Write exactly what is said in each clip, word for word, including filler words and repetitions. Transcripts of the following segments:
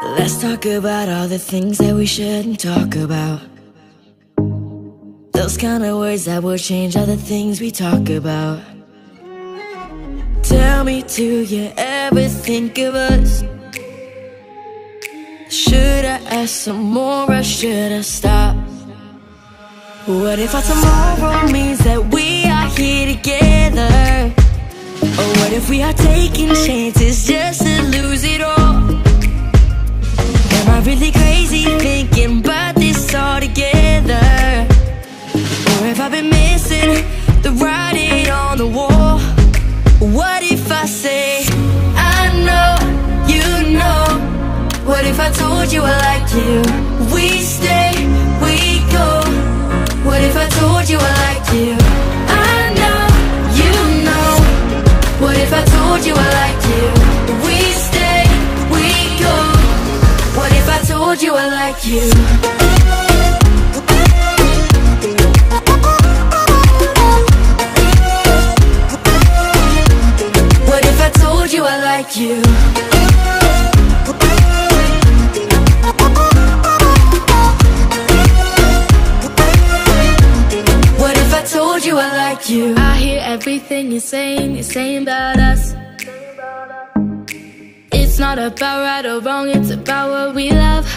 Let's talk about all the things that we shouldn't talk about. Those kind of words that will change all the things we talk about. Tell me, do you ever think of us? Should I ask some more or should I stop? What if our tomorrow means that we are here together? Or what if we are taking chances just to lose it all? Am I really crazy thinking about this all together? Or have I been missing the writing on the wall? What if I say, I know, you know? What if I told you I like you? We stay, we go. What if I told you I like you? I know, you know. What if I told you I like you? We stay, we go. What if I told you I like you? What if I told you I like you? What if I told you I like you? I hear everything you're saying, you're saying about us. It's not about right or wrong, it's about what we love.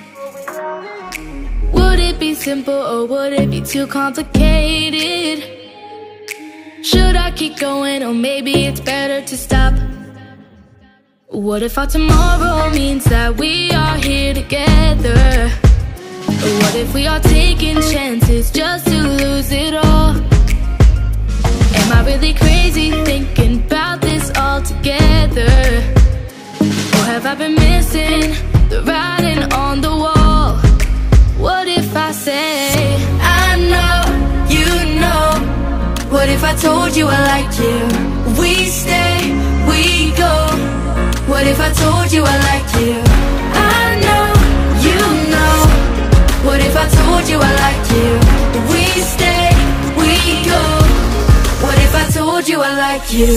Would it be simple or would it be too complicated? Should I keep going or maybe it's better to stop? What if our tomorrow means that we are here together? What if we are taking chances just to lose it all? Am I really crazy thinking about this all together? Or have I been missing the writing on the wall? What if I say, I know, you know. What if I told you I like you? We stay, we go. What if I told you I like you? I know, you know. What if I told you I like you? We stay, we go. What if I told you I like you?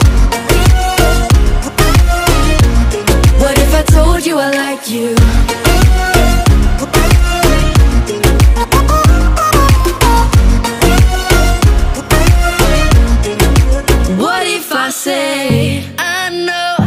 What if I told you I like you?